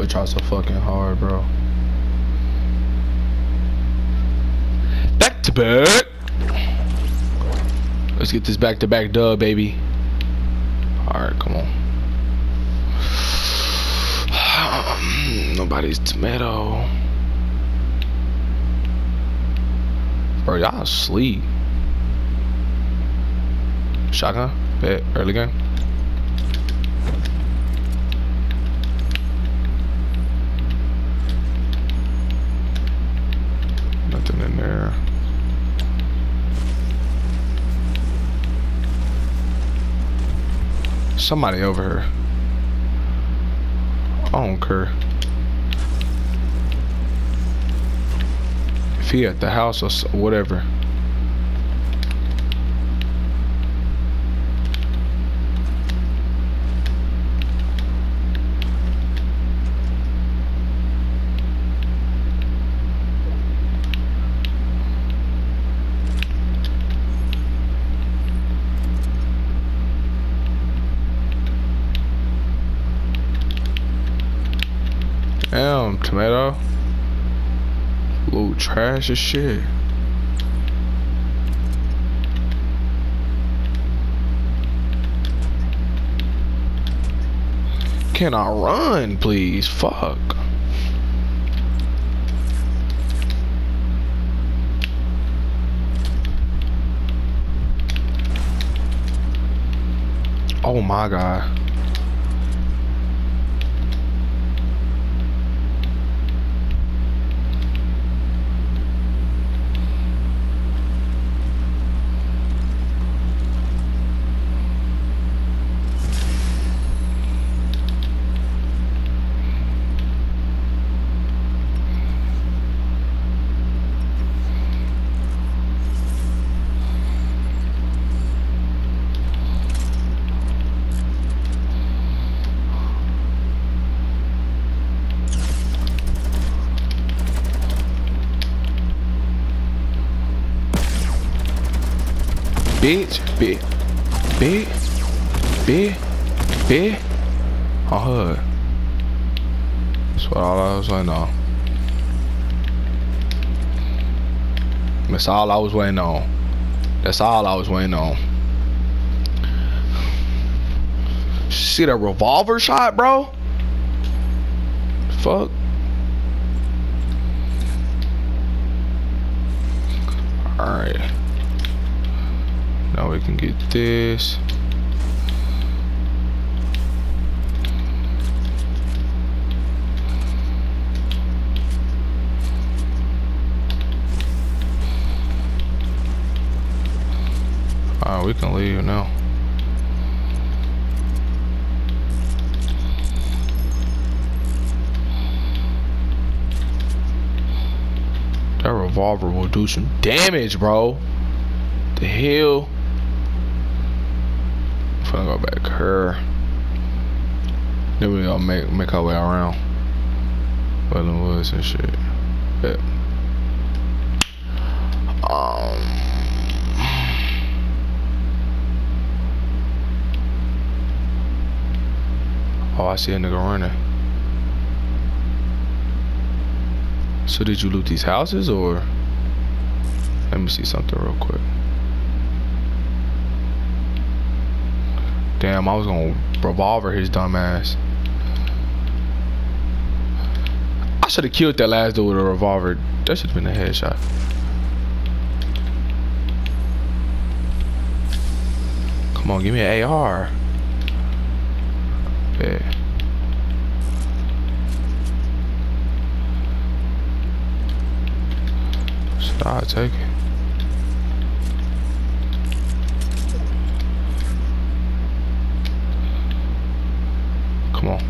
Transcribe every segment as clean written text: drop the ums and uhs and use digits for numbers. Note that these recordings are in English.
foot try so fucking hard, bro. Back to back. Let's get this back to back dub, baby. Alright, come on. Nobody's tomato. Bro, y'all asleep. Shotgun? Bet. Early game. Nothing in there. Somebody over here. I don't care. If he at the house or whatever. Damn, tomato. Little trash as shit. Can I run, please? Fuck. Oh my God. Bitch, bitch, on her. That's what all I was waiting on. That's all I was waiting on. That's all I was waiting on. See that revolver shot, bro? Fuck. Alright. Now we can get this. Alright, we can leave now. That revolver will do some damage, bro. The hell? I'm gonna go back here. Then we gonna make our way around Wailing Woods and shit. Yeah. Oh, I see a nigga running. So did you loot these houses or? Let me see something real quick. Damn, I was gonna revolver his dumb ass. I should have killed that last dude with a revolver. That should have been a headshot. Come on, give me an AR. Yeah. Should I take it? Come on.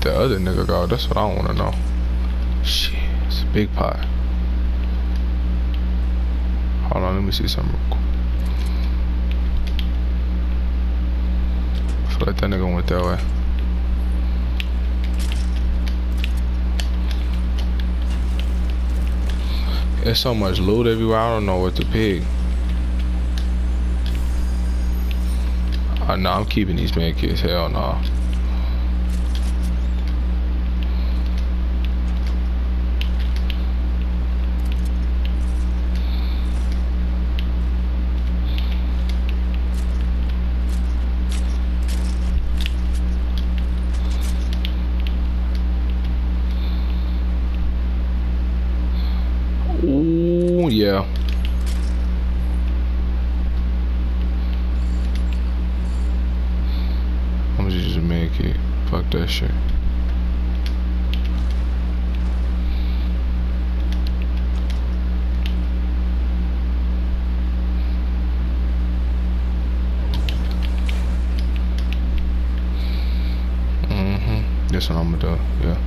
did the other nigga go? That's what I want to know. Shit, it's a big pot. Hold on, let me see something real quick. I feel like that nigga went that way. There's so much loot everywhere, I don't know what to pick. Oh, no, I'm keeping these med kits. Hell no. Ooh, yeah. I'm just using a med kit. Fuck that shit. That's what I'm gonna do, yeah.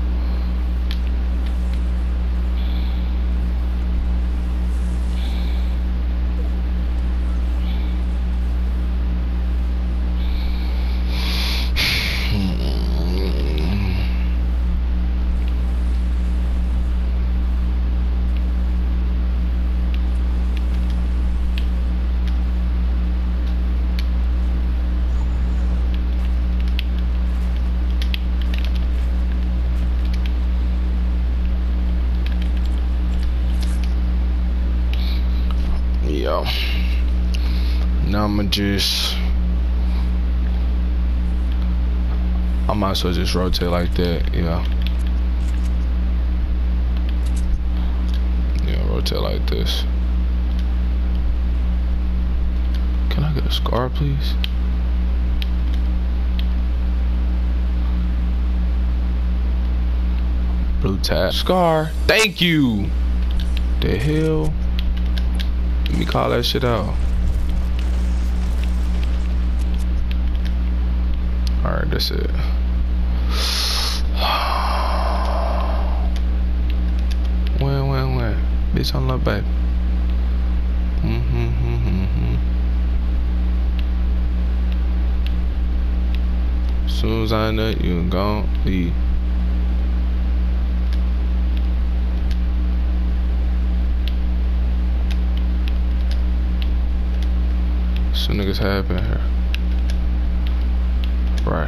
Yo, now I'ma I might as well just rotate like that, yeah. Yeah, rotate like this. Can I get a scar, please? Blue tap. Scar, thank you! The hell? Let me call that shit out. Alright, that's it. When? Bitch, on love, babe. Soon as I nut, you gon' leave. Some niggas have been here. Right.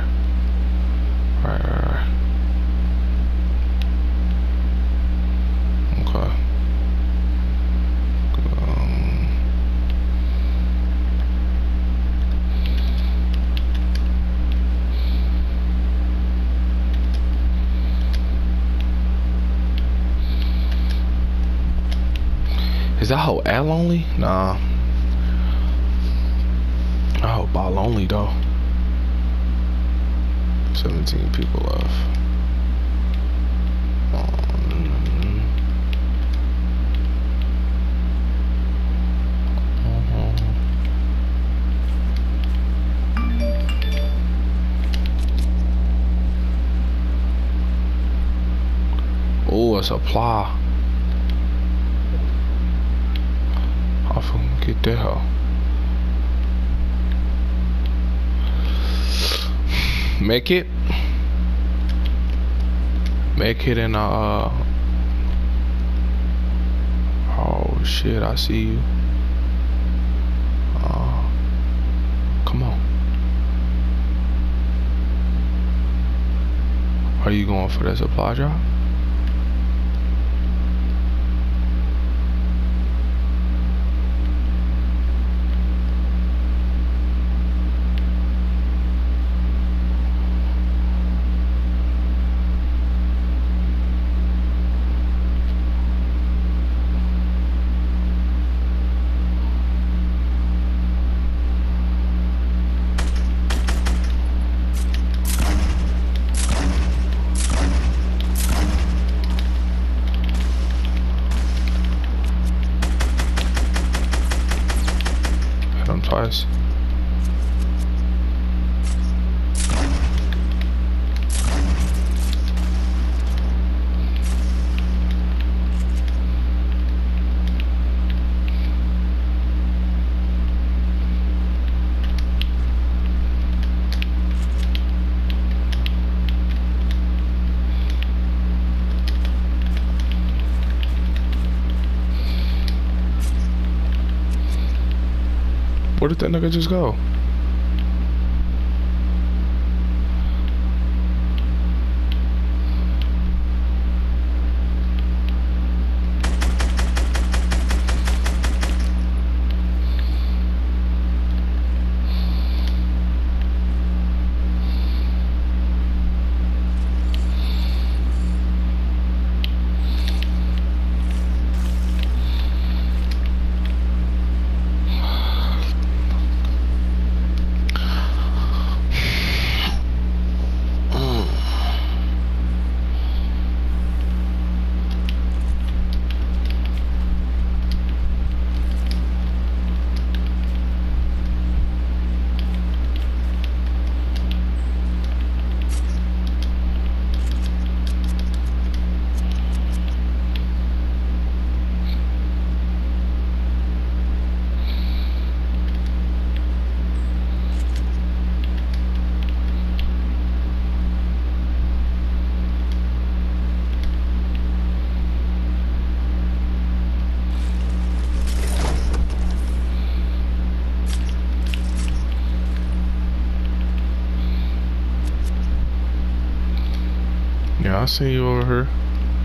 Okay. Is that whole L only? Nah. I hope ball only though. 17 people left. Oh, a supply. I fucking get that hoe. Make it in oh shit, I see you. Come on. Are you going for that supply drop? Twice. Where did that nigga just go? Yeah, I see you over here.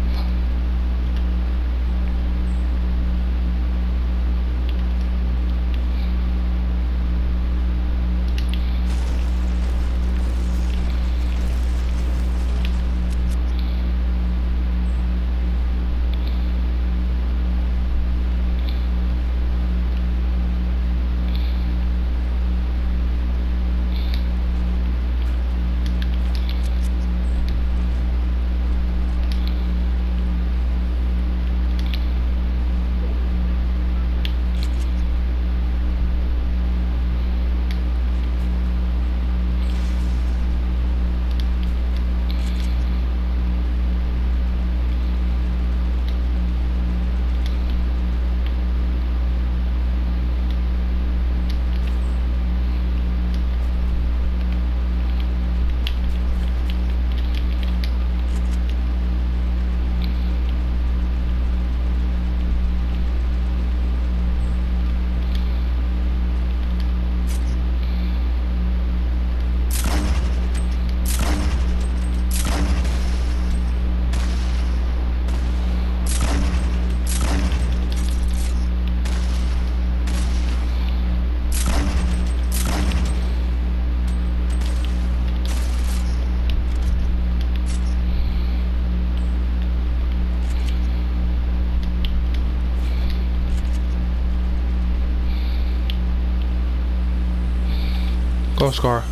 Go, Scar.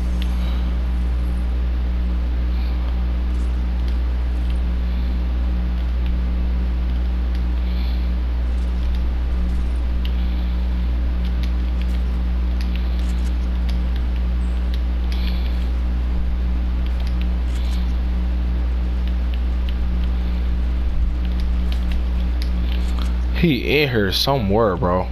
He in here somewhere, bro.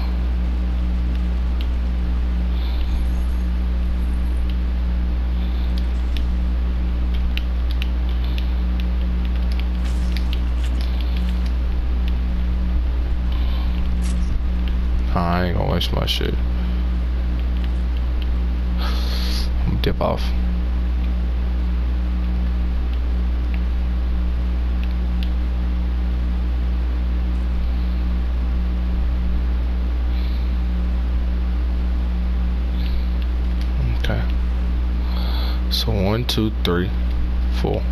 I ain't gonna waste my shit. I'm gonna dip off. Okay. So 1, 2, 3, 4.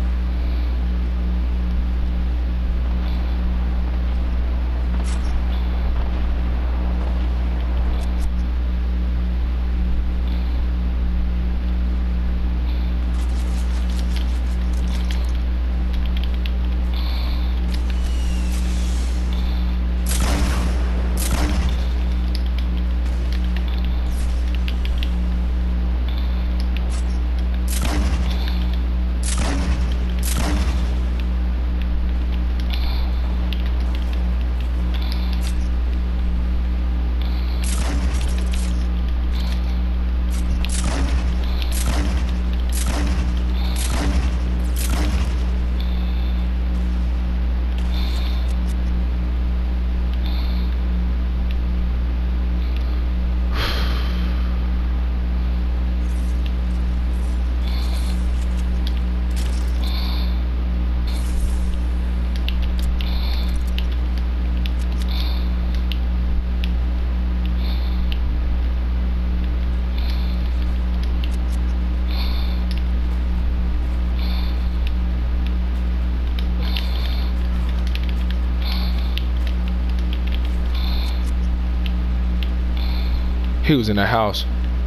He was in the house.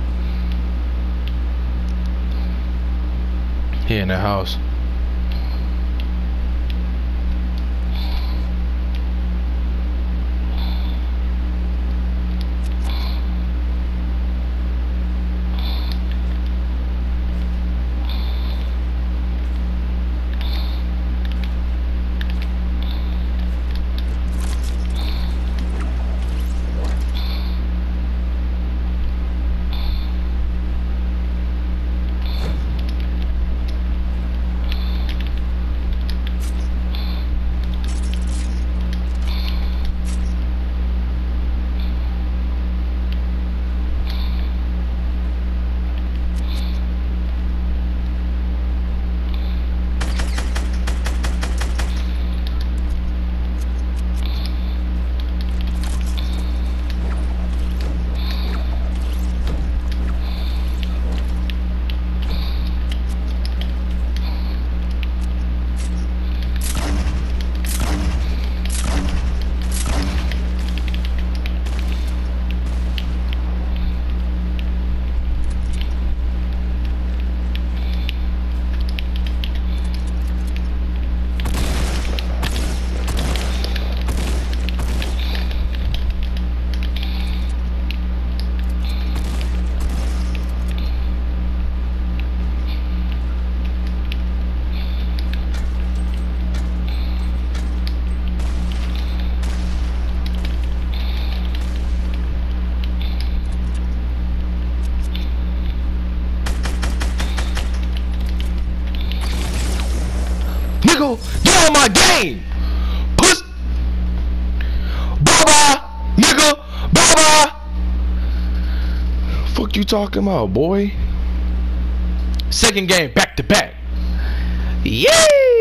He in the house. Nigga, get on my game! Puss! Bye-bye! Nigga! Bye-bye! Fuck you talking about, boy? Second game back to back. Yay!